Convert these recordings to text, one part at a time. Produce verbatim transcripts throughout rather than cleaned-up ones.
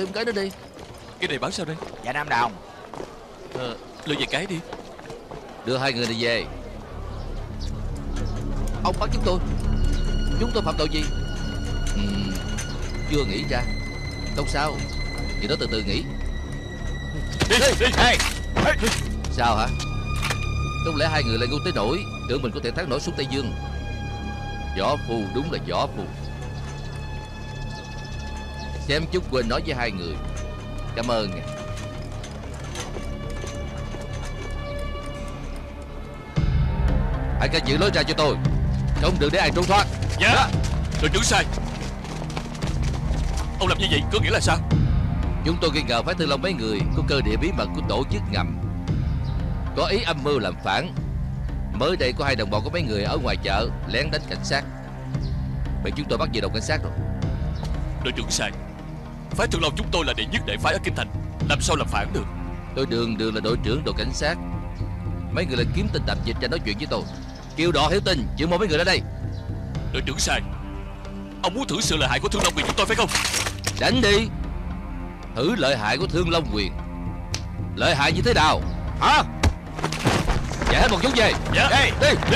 thêm cái nữa đi. Cái này bán sao đây? Dạ năm đồng. Ờ, đưa về cái đi. Đưa hai người này về. Ông bắt chúng tôi. Chúng tôi phạm tội gì? uhm, Chưa nghĩ ra. Không sao, thì đó từ từ nghĩ. Đi, đi, đi. Hey. Sao hả? Không lẽ hai người lại ngu tới nỗi tưởng mình có thể thắng nổi xuống Tây Dương? Võ phu, đúng là võ phu. Xem chút quên nói với hai người. Cảm ơn nha. Hãy canh giữ lối ra cho tôi, không được để ai trốn thoát. Dạ. Đội trưởng sai. Ông làm như vậy có nghĩa là sao? Chúng tôi nghi ngờ Phái Thương Long mấy người có cơ địa bí mật của tổ chức ngầm, có ý âm mưu làm phản. Mới đây có hai đồng bọn của mấy người ở ngoài chợ lén đánh cảnh sát, bị chúng tôi bắt về đồn cảnh sát rồi. Đội trưởng sai. Phái Thương Long chúng tôi là đệ nhất đại phái ở Kinh Thành, làm sao làm phản được? Tôi Đường Đường là đội trưởng đội cảnh sát, mấy người là kiếm tin tạp dịch ra nói chuyện với tôi. Kêu Đò Hiểu Tình chịu một mấy người ra đây. Đội trưởng sai. Ông muốn thử sự lợi hại của Thương Long Quyền chúng tôi phải không? Đánh đi. Thử lợi hại của Thương Long Quyền. Lợi hại như thế nào hả? Chạy hết một chút về. Dạ. Đây. Đi. Đi.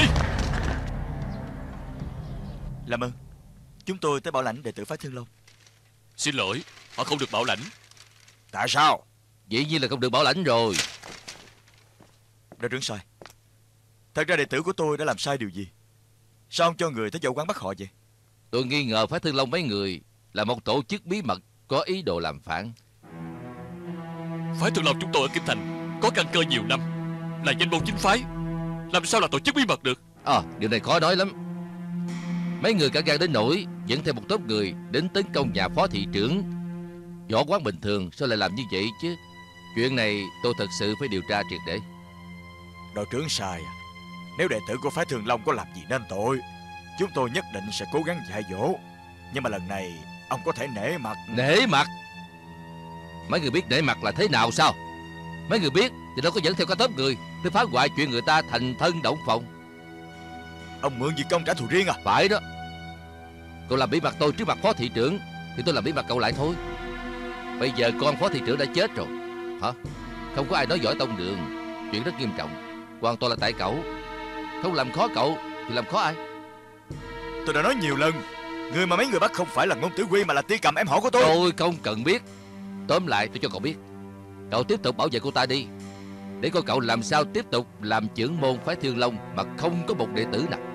Làm ơn, chúng tôi tới bảo lãnh đệ tử Phái Thương Long. Xin lỗi, họ không được bảo lãnh. Tại sao? Dĩ nhiên là không được bảo lãnh rồi. Đội trưởng sai. Thật ra đệ tử của tôi đã làm sai điều gì? Sao ông cho người tới dậu quán bắt họ vậy? Tôi nghi ngờ Phái Thương Long mấy người là một tổ chức bí mật có ý đồ làm phản. Phái Thương Long chúng tôi ở Kinh Thành có căn cơ nhiều năm, là danh môn chính phái, làm sao là tổ chức bí mật được? À, điều này khó nói lắm. Mấy người cả gan đến nỗi dẫn theo một tốp người đến tấn công nhà phó thị trưởng. Võ quán bình thường sao lại làm như vậy chứ? Chuyện này tôi thật sự phải điều tra triệt để. Đội trưởng sai à. Nếu đệ tử của Phái Thương Long có làm gì nên tội, chúng tôi nhất định sẽ cố gắng dạy dỗ. Nhưng mà lần này ông có thể nể mặt. Nể mặt? Mấy người biết nể mặt là thế nào sao? Mấy người biết thì đâu có dẫn theo cả tốp người để phá hoại chuyện người ta thành thân động phòng. Ông mượn gì công trả thù riêng à? Phải đó. Cậu làm bí mật tôi trước mặt phó thị trưởng thì tôi làm bí mật cậu lại thôi. Bây giờ con phó thị trưởng đã chết rồi hả? Không có ai nói giỏi tông đường. Chuyện rất nghiêm trọng, hoàn toàn là tại cậu. Không làm khó cậu thì làm khó ai? Tôi đã nói nhiều lần, người mà mấy người bắt không phải là Ngôn Tử Quy mà là Ti Cầm em họ của tôi. Tôi không cần biết. Tóm lại tôi cho cậu biết, cậu tiếp tục bảo vệ cô ta đi, để coi cậu làm sao tiếp tục làm trưởng môn Phái Thương Long mà không có một đệ tử nào.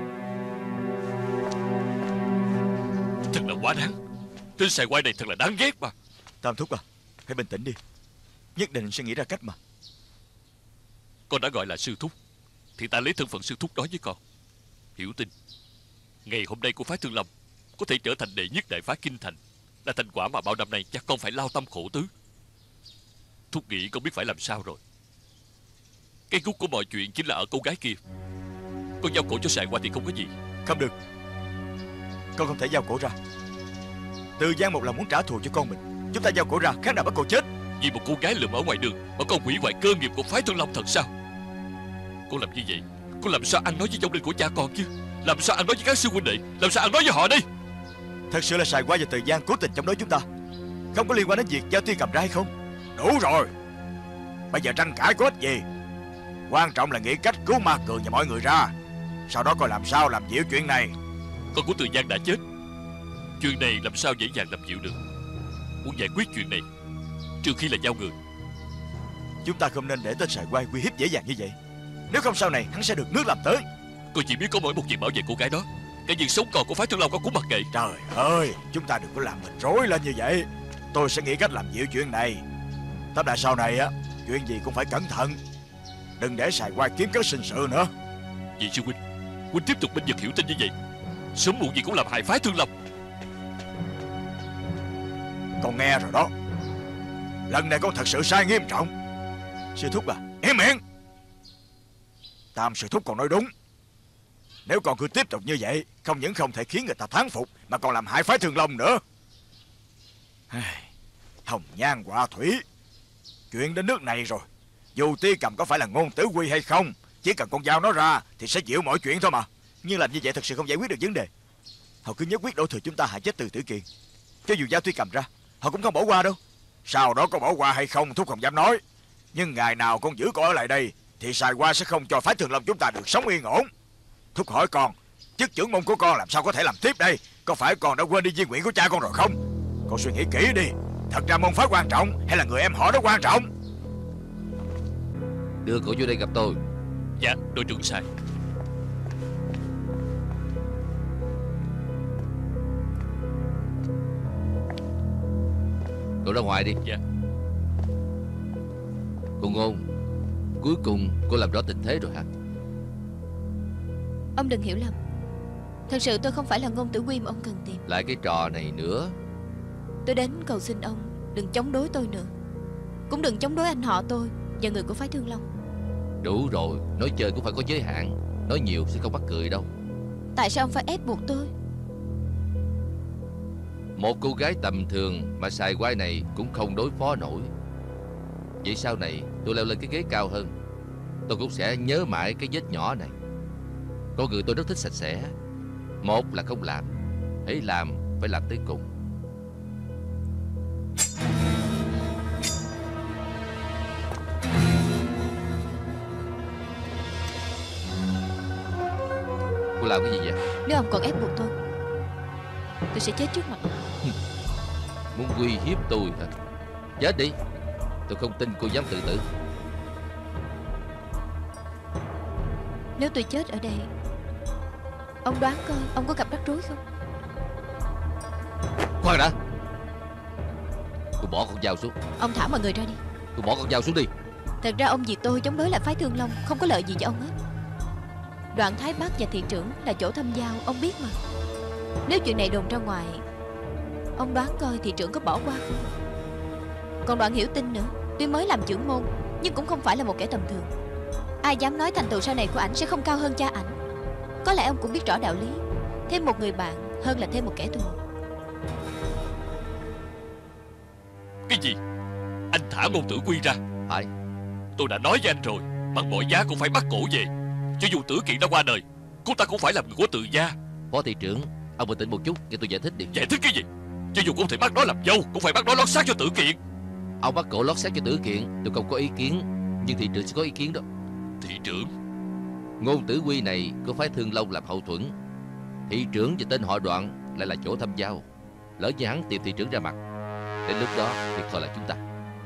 Thật là quá đáng. Tên xài quay này thật là đáng ghét mà. Tam thúc à, hãy bình tĩnh đi. Nhất định sẽ nghĩ ra cách mà. Con đã gọi là sư thúc thì ta lấy thân phận sư thúc đó với con. Hiểu Tình, ngày hôm nay của Phái Thương Long có thể trở thành đệ nhất đại phái Kinh Thành là thành quả mà bao năm nay chắc con phải lao tâm khổ tứ. Thúc nghĩ con biết phải làm sao rồi. Cái gút của mọi chuyện chính là ở cô gái kia. Con giao cổ cho sài qua thì không có gì. Không được, con không thể giao cổ ra. Từ Giang một là muốn trả thù cho con mình. Chúng ta giao cổ ra khác nào bắt cô chết. Vì một cô gái lượm ở ngoài đường mà con hủy hoại cơ nghiệp của Phái Thương Long thật sao? Con làm như vậy, con làm sao ăn nói với vong linh của cha con chứ? Làm sao ăn nói với các sư huynh đệ? Làm sao ăn nói với họ đây? Thật sự là Sài Qua và Từ Giang cố tình chống đối chúng ta, không có liên quan đến việc giao Ti Cầm ra hay không. Đủ rồi. Bây giờ tranh cãi có ích gì. Quan trọng là nghĩ cách cứu Ma Cường và mọi người ra, sau đó coi làm sao làm dịu chuyện này. Con của Từ Giang đã chết, chuyện này làm sao dễ dàng làm dịu được. Muốn giải quyết chuyện này trừ khi là giao người. Chúng ta không nên để tên Sài Qua uy hiếp dễ dàng như vậy. Nếu không sau này hắn sẽ được nước làm tới. Con chỉ biết có mỗi một việc bảo vệ cô gái đó. Cái việc sống còn của Phái Thương Long con cũng mặc kệ. Trời ơi, chúng ta đừng có làm mình rối lên như vậy. Tôi sẽ nghĩ cách làm dịu chuyện này. Tóm lại sau này á, chuyện gì cũng phải cẩn thận, đừng để Sài Qua kiếm cớ sinh sự nữa. Vì sư huynh, huynh tiếp tục bênh vực Hiểu Tinh như vậy, sớm muộn gì cũng làm hại Phái Thương Long. Con nghe rồi đó. Lần này con thật sự sai nghiêm trọng. Sư thúc à, im miệng. Tam sư thúc còn nói đúng. Nếu con cứ tiếp tục như vậy, không những không thể khiến người ta thán phục, mà còn làm hại Phái Thương Long nữa. Hồng nhan họa thủy. Chuyện đến nước này rồi, dù Ti Cầm có phải là Ngôn Tử Quy hay không, chỉ cần con giao nó ra thì sẽ dịu mọi chuyện thôi mà. Nhưng làm như vậy thật sự không giải quyết được vấn đề. Họ cứ nhất quyết đổ thừa chúng ta hại chết Từ Tử Kiền. Cho dù giao Ti Cầm ra, họ cũng không bỏ qua đâu. Sau đó có bỏ qua hay không Thúc không dám nói, nhưng ngày nào con giữ con ở lại đây thì Sài Qua sẽ không cho phái Thường Long chúng ta được sống yên ổn. Thúc hỏi con, chức trưởng môn của con làm sao có thể làm tiếp đây? Có phải con đã quên đi di nguyện của cha con rồi không? Con suy nghĩ kỹ đi, thật ra môn phái quan trọng hay là người em họ đó quan trọng? Đưa cậu vô đây gặp tôi. Dạ, đội trưởng sai. Cậu ra ngoài đi. Dạ. Cô Ngôn, cuối cùng cô làm rõ tình thế rồi hả? Ông đừng hiểu lầm, thật sự tôi không phải là Ngôn Tử Quy mà ông cần tìm. Lại cái trò này nữa. Tôi đến cầu xin ông đừng chống đối tôi nữa, cũng đừng chống đối anh họ tôi và người của phái Thương Long. Đủ rồi, nói chơi cũng phải có giới hạn. Nói nhiều sẽ không mắc cười đâu. Tại sao ông phải ép buộc tôi? Một cô gái tầm thường mà xài quai này cũng không đối phó nổi. Vậy sau này tôi leo lên cái ghế cao hơn, tôi cũng sẽ nhớ mãi cái vết nhỏ này. Con người tôi rất thích sạch sẽ. Một là không làm, hãy làm phải làm tới cùng. Cô làm cái gì vậy? Nếu ông còn ép buộc tôi, tôi sẽ chết trước mặt ông. Muốn uy hiếp tôi hả? Chết đi. Tôi không tin cô dám tự tử. Nếu tôi chết ở đây, ông đoán coi ông có gặp rắc rối không? Khoan đã. Cô bỏ con dao xuống. Ông thả mọi người ra đi. Cô bỏ con dao xuống đi. Thật ra ông vì tôi chống đối lại phái Thương Long không có lợi gì cho ông hết. Đoạn Thái Bắc và thị trưởng là chỗ thăm giao, ông biết mà. Nếu chuyện này đồn ra ngoài, ông đoán coi thị trưởng có bỏ qua không? Còn Đoạn Hiểu Tinh nữa, tuy mới làm trưởng môn nhưng cũng không phải là một kẻ tầm thường. Ai dám nói thành tựu sau này của ảnh sẽ không cao hơn cha ảnh. Có lẽ ông cũng biết rõ đạo lý, thêm một người bạn hơn là thêm một kẻ thù. Cái gì? Anh thả Ngôn Tử Quy ra? Phải. Tôi đã nói với anh rồi, bằng mọi giá cũng phải bắt cổ về. Cho dù Tử Kiện đã qua đời, cô ta cũng phải làm người của Từ gia. Phó thị trưởng, ông bình tĩnh một chút, nghe tôi giải thích đi. Giải thích cái gì? Cho dù không thể bắt nó làm dâu, cũng phải bắt nó lót xác cho Tử Kiện. Ông bắt cổ lót xác cho Tử Kiện, tôi không có ý kiến, nhưng thị trưởng sẽ có ý kiến đó. Thị trưởng? Ngôn Tử Quy này có phái Thương Long làm hậu thuẫn. Thị trưởng và tên họ Đoạn lại là chỗ thăm giao. Lỡ như hắn tìm thị trưởng ra mặt, đến lúc đó thì thôi là chúng ta.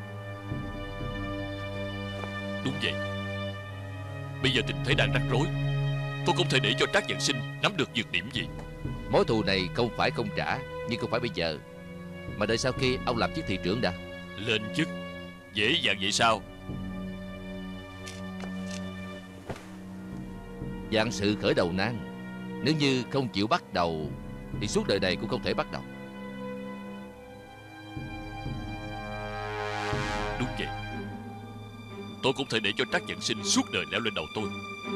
Đúng vậy. Bây giờ tình thế đang rắc rối, tôi không thể để cho Trác Giận Sinh nắm được nhược điểm gì. Mối thù này không phải không trả, nhưng không phải bây giờ, mà đợi sau khi ông làm chức thị trưởng đã. Lên chức dễ dàng vậy sao? Vạn sự khởi đầu nan, nếu như không chịu bắt đầu thì suốt đời này cũng không thể bắt đầu. Đúng vậy. Tôi cũng thể để cho Trác Giận Sinh suốt đời leo lên đầu tôi.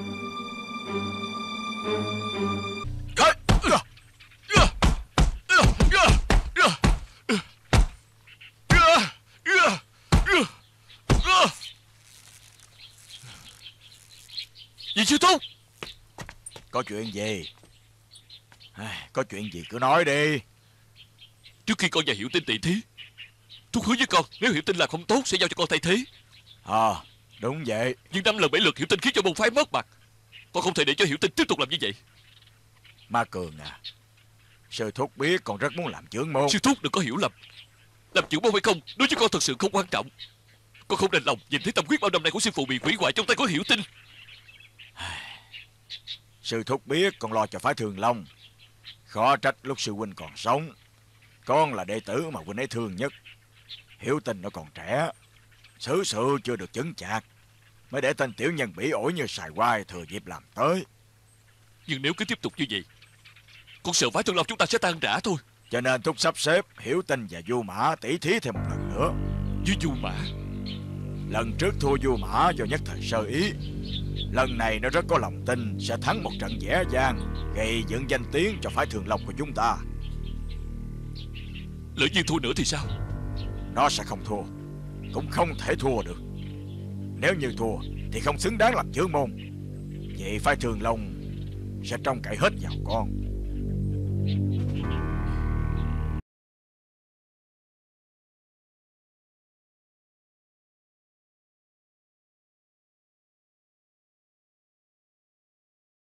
Gì sư thúc? Có chuyện gì? Có chuyện gì cứ nói đi. Trước khi con và Hiểu Tinh tỷ thí, thúc hứa với con nếu Hiểu Tinh làm không tốt sẽ giao cho con thay thế. À, đúng vậy. Nhưng năm lần bảy lượt Hiểu Tinh khiến cho môn phái mất mặt. Con không thể để cho Hiểu Tinh tiếp tục làm như vậy. Ma Cường à, sư thúc biết con rất muốn làm trưởng môn. Sư thúc đừng có hiểu lầm. Làm trưởng môn hay không đối với con thật sự không quan trọng. Con không đành lòng nhìn thấy tâm huyết bao năm nay của sư phụ bị hủy hoại trong tay của Hiểu Tinh. Sư thúc biết con lo cho phái Thường Long, khó trách lúc sư huynh còn sống. Con là đệ tử mà huynh ấy thương nhất. Hiểu Tinh nó còn trẻ, xử sự chưa được chứng chạc, mới để tên tiểu nhân bỉ ổi như Sài Quai thừa dịp làm tới. Nhưng nếu cứ tiếp tục như vậy, con sợ phái Thường Long chúng ta sẽ tan rã thôi. Cho nên thúc sắp xếp Hiểu Tinh và Du Mã tỉ thí thêm một lần nữa. Với Du Mã? Lần trước thua Du Mã do nhất thời sơ ý, lần này nó rất có lòng tin sẽ thắng một trận dễ dàng, gây dựng danh tiếng cho phái Thường Long của chúng ta. Lỡ như thua nữa thì sao? Nó sẽ không thua, cũng không thể thua được. Nếu như thua thì không xứng đáng làm trưởng môn. Vậy phái Thường Long sẽ trông cậy hết vào con.